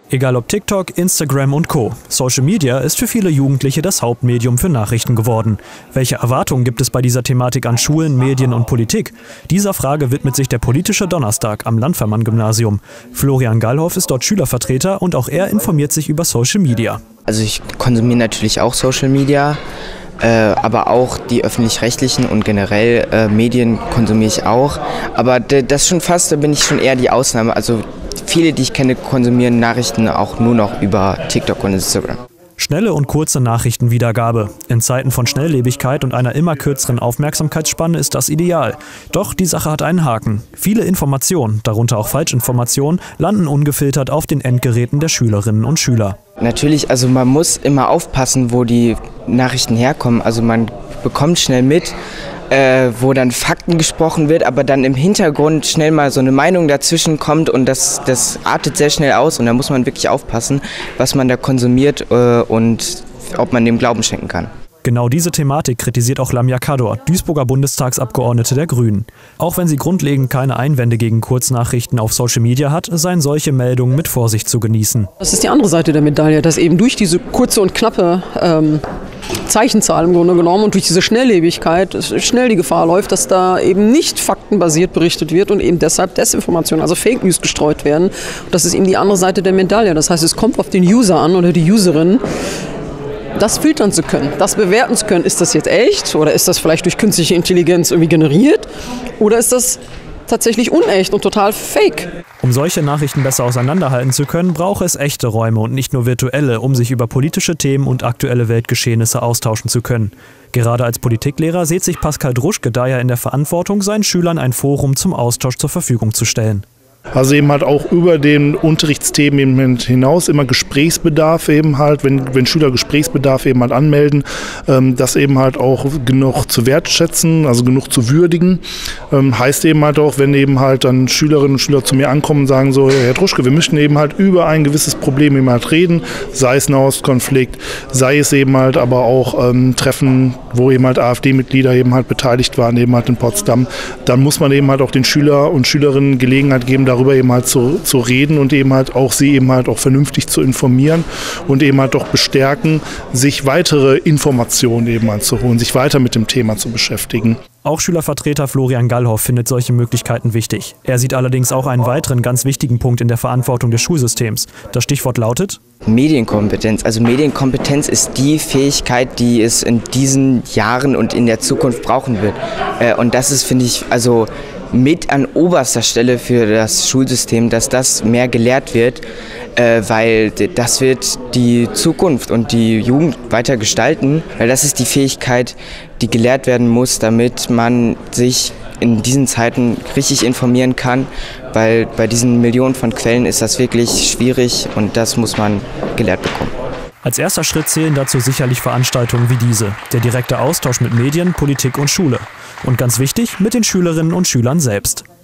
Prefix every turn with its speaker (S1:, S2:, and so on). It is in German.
S1: Egal ob TikTok, Instagram und Co. Social Media ist für viele Jugendliche das Hauptmedium für Nachrichten geworden. Welche Erwartungen gibt es bei dieser Thematik an Schulen, Medien und Politik? Dieser Frage widmet sich der Politische Donnerstag am Landvermann-Gymnasium. Florian Gallhoff ist dort Schülervertreter und auch er informiert sich über Social Media.
S2: Also ich konsumiere natürlich auch Social Media, aber auch die öffentlich-rechtlichen und generell Medien konsumiere ich auch. Aber das schon fast, da bin ich schon eher die Ausnahme. Also viele, die ich kenne, konsumieren Nachrichten auch nur noch über TikTok und Instagram.
S1: Schnelle und kurze Nachrichtenwiedergabe. In Zeiten von Schnelllebigkeit und einer immer kürzeren Aufmerksamkeitsspanne ist das ideal. Doch die Sache hat einen Haken. Viele Informationen, darunter auch Falschinformationen, landen ungefiltert auf den Endgeräten der Schülerinnen und Schüler.
S2: Natürlich, also man muss immer aufpassen, wo die Nachrichten herkommen. Also man bekommt schnell mit, wo dann Fakten gesprochen wird, aber dann im Hintergrund schnell mal so eine Meinung dazwischen kommt und das artet sehr schnell aus und da muss man wirklich aufpassen, was man da konsumiert und ob man dem Glauben schenken kann.
S1: Genau diese Thematik kritisiert auch Lamia Kador, Duisburger Bundestagsabgeordnete der Grünen. Auch wenn sie grundlegend keine Einwände gegen Kurznachrichten auf Social Media hat, seien solche Meldungen mit Vorsicht zu genießen.
S3: Das ist die andere Seite der Medaille, dass eben durch diese kurze und knappe Zeichenzahl im Grunde genommen und durch diese Schnelllebigkeit schnell die Gefahr läuft, dass da eben nicht faktenbasiert berichtet wird und eben deshalb Desinformation, also Fake News gestreut werden. Und das ist eben die andere Seite der Medaille. Das heißt, es kommt auf den User an oder die Userin, das filtern zu können, das bewerten zu können. Ist das jetzt echt oder ist das vielleicht durch künstliche Intelligenz irgendwie generiert oder ist das tatsächlich unecht und total fake?
S1: Um solche Nachrichten besser auseinanderhalten zu können, braucht es echte Räume und nicht nur virtuelle, um sich über politische Themen und aktuelle Weltgeschehnisse austauschen zu können. Gerade als Politiklehrer sieht sich Pascal Druschke daher in der Verantwortung, seinen Schülern ein Forum zum Austausch zur Verfügung zu stellen.
S4: Also eben halt auch über den Unterrichtsthemen eben hinaus immer Gesprächsbedarf eben halt, wenn Schüler Gesprächsbedarf eben halt anmelden, das eben halt auch genug zu wertschätzen, also genug zu würdigen. Heißt eben halt auch, wenn eben halt dann Schülerinnen und Schüler zu mir ankommen und sagen so, Herr Druschke, wir möchten eben halt über ein gewisses Problem eben halt reden, sei es Nahostkonflikt, sei es eben halt aber auch Treffen, wo eben halt AfD-Mitglieder eben halt beteiligt waren, eben halt in Potsdam, dann muss man eben halt auch den Schüler und Schülerinnen Gelegenheit geben, darüber eben halt zu reden und eben halt auch sie eben halt auch vernünftig zu informieren und eben halt auch bestärken, sich weitere Informationen eben halt zu holen, sich weiter mit dem Thema zu beschäftigen.
S1: Auch Schülervertreter Florian Gallhoff findet solche Möglichkeiten wichtig. Er sieht allerdings auch einen weiteren ganz wichtigen Punkt in der Verantwortung des Schulsystems. Das Stichwort lautet
S2: Medienkompetenz. Also Medienkompetenz ist die Fähigkeit, die es in diesen Jahren und in der Zukunft brauchen wird. Und das ist, finde ich, also mit an oberster Stelle für das Schulsystem, dass das mehr gelehrt wird, weil das wird die Zukunft und die Jugend weiter gestalten, weil das ist die Fähigkeit, die gelehrt werden muss, damit man sich in diesen Zeiten richtig informieren kann, weil bei diesen Millionen von Quellen ist das wirklich schwierig und das muss man gelehrt bekommen.
S1: Als erster Schritt zählen dazu sicherlich Veranstaltungen wie diese, der direkte Austausch mit Medien, Politik und Schule. Und ganz wichtig, mit den Schülerinnen und Schülern selbst.